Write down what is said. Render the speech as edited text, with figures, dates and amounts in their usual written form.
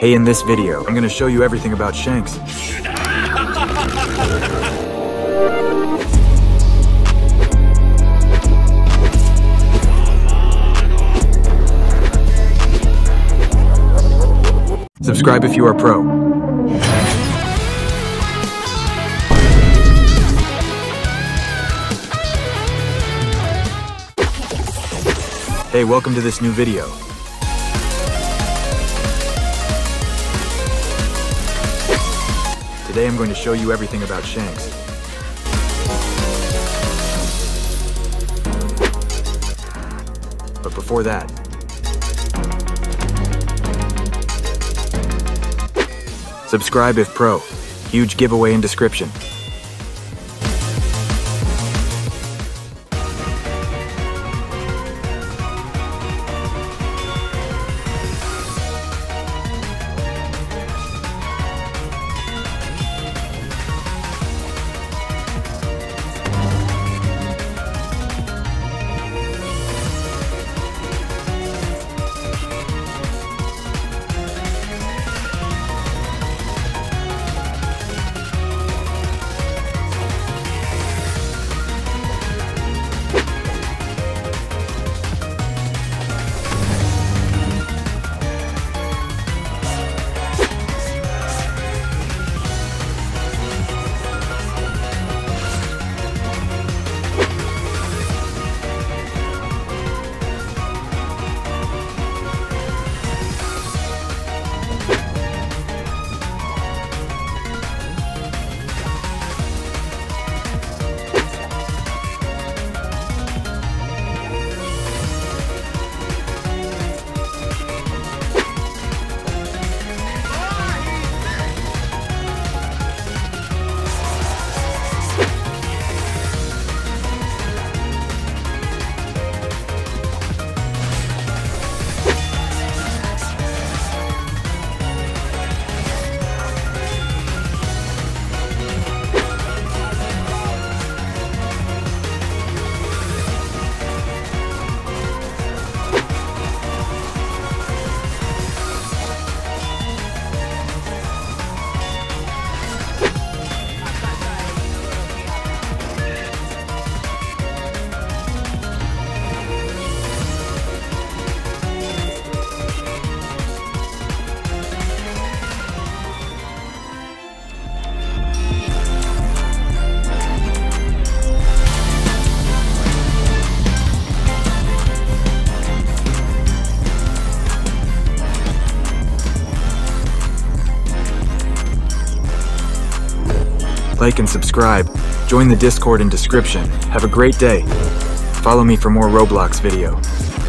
Hey, in this video, I'm gonna show you everything about Shanks. Subscribe if you are pro. Hey, welcome to this new video. Today I'm going to show you everything about Shanks. But before that, subscribe if pro. Huge giveaway in description. Like and subscribe. Join the Discord in description. Have a great day. Follow me for more Roblox video.